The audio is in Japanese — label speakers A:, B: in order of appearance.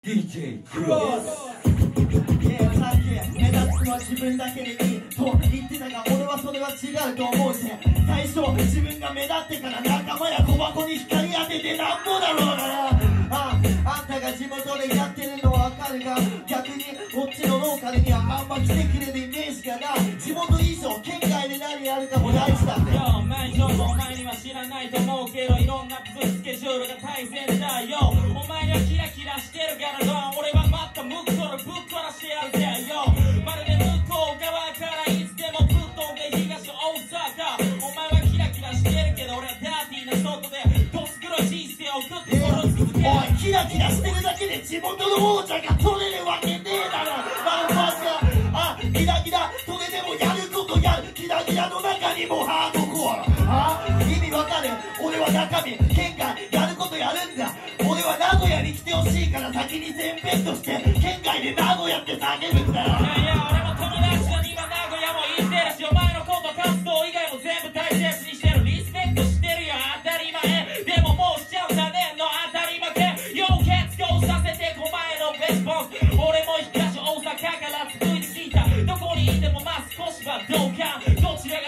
A: DJ クロス。
B: さっき目立つのは自分だけでいいと言ってたが、俺はそれは違うと思うぜ。最初自分が目立ってから仲間や小箱に光当ててなんぼだろうな。あんたが地元でやってるのはわかるが、逆にこっちのローカルにはあんま来てくれるイメージがな。地元以上県外で何やるかも大事だって。
C: 毎日お前には知らないと思うけど、いろんなスケジュールが大切だよ。お前にはキラキラしてるからな。俺はまた向こうでぶっ殺してやるぜよ。まるで向こう側からいつでもぶっ飛んで東大阪。お前はキラキラしてるけど、俺はダーティーな外でどす黒い人生を送って殺し続ける。
B: おい、キラキラしてるだけで地元の王者が取れるわけねえだろ。ギラギラそれでもやることやる。ギラギラの中にもハードコア。意味わかる。俺は中身県外やることやるんだ。俺は名古屋に来てほしいから先に全編として県外で名古屋って叫ぶんだよ。
C: いや俺も友達と今名古屋も行ってるし、お前のこと活動以外も全部大切にしてる。リスペクトしてるよ当たり前。でももうしちゃうじゃねえの当たり負け。よう結合させてお前のレスポンス。俺も東大阪から続いてきた。どこにいてもまあ少しは同感。どちらが